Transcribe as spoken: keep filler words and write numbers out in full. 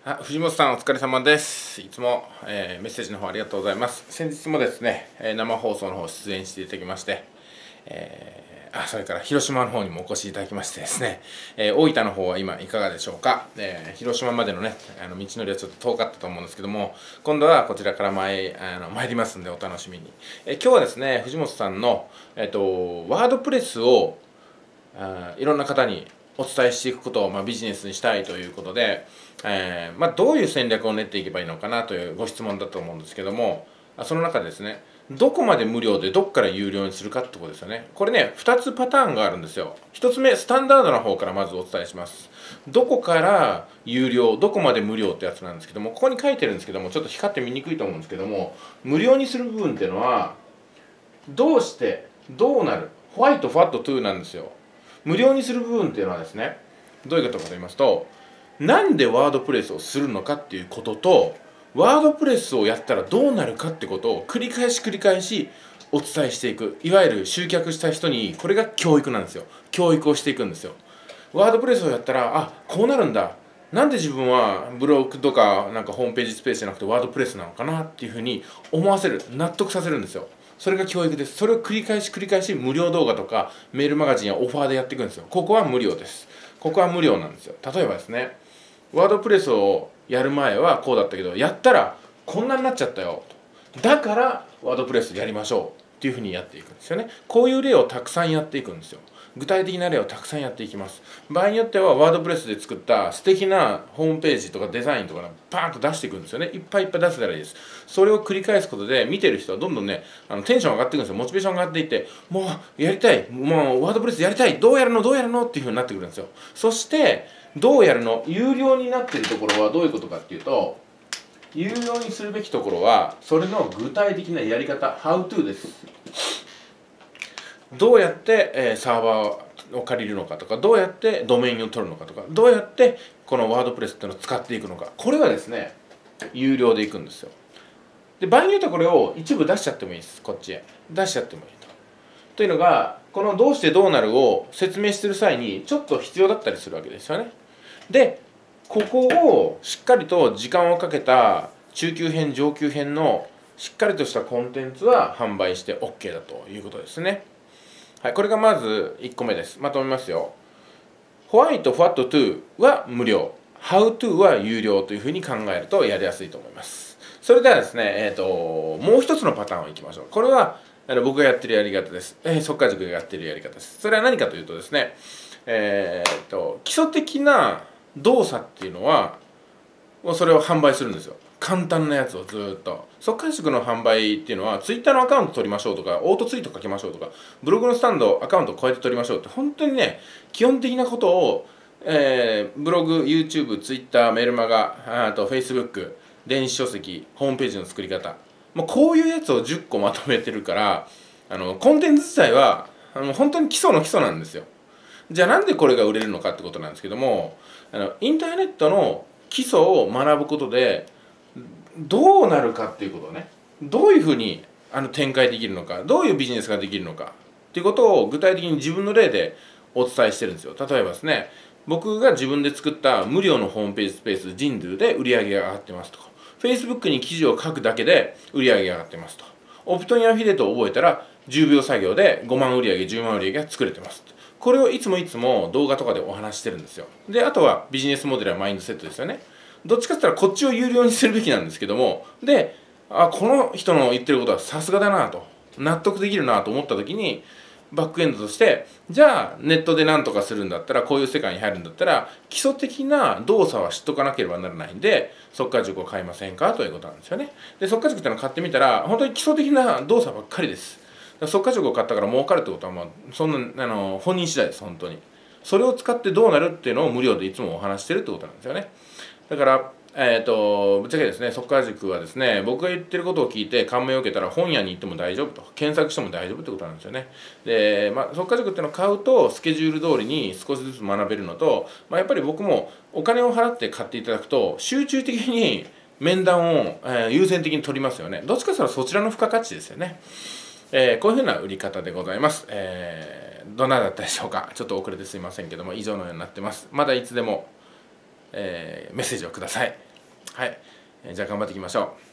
あ、藤本さんお疲れ様です。いつも、えーメッセージの方ありがとうございます。先日もですね、えー生放送の方出演していただきまして、えーあ、それから広島の方にもお越しいただきましてですね、えー大分の方は今いかがでしょうか。えー広島までのね、あの道のりはちょっと遠かったと思うんですけども、今度はこちらから参あの参りますんでお楽しみに。えー今日はですね、藤本さんの、えっと、ワードプレスをあいろんな方にお伝えしていくことを、まあ、ビジネスにしたいということで、えーまあ、どういう戦略を練っていけばいいのかなというご質問だと思うんですけども、その中でですね、どこまで無料でどこから有料にするかってことですよね。これね、ふたつパターンがあるんですよ。ひとつめ、スタンダードな方からまずお伝えします。どこから有料、どこまで無料ってやつなんですけども、ここに書いてるんですけども、ちょっと光って見にくいと思うんですけども、無料にする部分っていうのは、どうしてどうなる、ホワイトファットトゥーなんですよ。無料にする部分っていうのはですね、どういうことかと言いますと、なんでワードプレスをするのかっていうことと、ワードプレスをやったらどうなるかってことを繰り返し繰り返しお伝えしていく。いわゆる集客した人に、これが教育なんですよ。教育をしていくんですよ。ワードプレスをやったら、あ、こうなるんだ。なんで自分はブログとかなんかホームページスペースじゃなくてワードプレスなのかなっていうふうに思わせる、納得させるんですよ。それが教育です。それを繰り返し繰り返し無料動画とかメールマガジンやオファーでやっていくんですよ。ここは無料です。ここは無料なんですよ。例えばですね、ワードプレスをやる前はこうだったけど、やったらこんなになっちゃったよと。だからワードプレスやりましょうっていうふうにやっていくんですよね。こういう例をたくさんやっていくんですよ。具体的な例をたくさんやっていきます。場合によってはワードプレスで作った素敵なホームページとかデザインとかパーンと出していくんですよね。いっぱいいっぱい出せたらいいです。それを繰り返すことで見てる人はどんどんね、あのテンション上がっていくんですよ。モチベーション上がっていって、もうやりたい、もうワードプレスやりたい、どうやるのどうやるのっていうふうになってくるんですよ。そしてどうやるの、有料になっているところはどういうことかっていうと、有料にするべきところはそれの具体的なやり方、How to です。どうやって、えーサーバーを借りるのかとか、どうやってドメインを取るのかとか、どうやってこのワードプレスっていうのを使っていくのか、これはですね、有料でいくんですよ。で、場合によってはこれを一部出しちゃってもいいです。こっちへ出しちゃってもいいと。というのが、このどうしてどうなるを説明してる際にちょっと必要だったりするわけですよね。で、ここをしっかりと時間をかけた中級編上級編のしっかりとしたコンテンツは販売して OK だということですね。はい、これがまずいっこめです。まとめますよ。ホワイト、ファット、トゥーは無料。How to は有料というふうに考えるとやりやすいと思います。それではですね、えーと、もう一つのパターンをいきましょう。これはあの僕がやってるやり方です。えー、速稼塾がやってるやり方です。それは何かというとですね、えーと、基礎的な動作っていうのは、それを販売するんですよ。簡単なやつをずーっと。速稼塾の販売っていうのは、ツイッターのアカウント取りましょうとか、オートツイート書きましょうとか、ブログのスタンドアカウントこうやって取りましょうって、本当にね、基本的なことを、えー、ブログ、YouTube、ツイッター、メールマガ、あと Facebook、電子書籍、ホームページの作り方。もうこういうやつをじゅっこまとめてるから、あのコンテンツ自体はあの本当に基礎の基礎なんですよ。じゃあなんでこれが売れるのかってことなんですけども、あのインターネットの基礎を学ぶことでどうなるかっていうことをね、どういうふうにあの展開できるのか、どういうビジネスができるのかっていうことを具体的に自分の例でお伝えしてるんですよ。例えばですね、僕が自分で作った無料のホームページスペース ジンドゥ で売り上げが上がってますとか、 Facebook に記事を書くだけで売り上げが上がってますと、オプトインアフィリエイトを覚えたらじゅうびょう作業でごまん売り上げじゅうまん売り上げが作れてますと。これをいつもいつも動画とかでお話してるんですよ。で、あとはビジネスモデルやマインドセットですよね。どっちかって言ったらこっちを有料にするべきなんですけども、で、あ、この人の言ってることはさすがだなと、納得できるなと思った時に、バックエンドとして、じゃあネットで何とかするんだったら、こういう世界に入るんだったら、基礎的な動作は知っとかなければならないんで、速稼塾を買いませんかということなんですよね。で、速稼塾ってのを買ってみたら、本当に基礎的な動作ばっかりです。速稼塾を買ったから儲かるってことは、まあ、そんなあの本人次第です、本当に。それを使ってどうなるっていうのを無料でいつもお話してるってことなんですよね。だから、えーと、ぶっちゃけですね、速稼塾はですね、僕が言ってることを聞いて感銘を受けたら本屋に行っても大丈夫と、検索しても大丈夫ってことなんですよね。で、まあ、速稼塾っていうのを買うとスケジュール通りに少しずつ学べるのと、まあ、やっぱり僕もお金を払って買っていただくと集中的に面談を、えー、優先的に取りますよね。どっちかというとそちらの付加価値ですよね。えー、こういうふうな売り方でございます。えー、どんなだったでしょうか。ちょっと遅れてすいませんけども、以上のようになってます。まだいつでも、えー、メッセージをください。 はい、えーじゃあ頑張っていきましょう。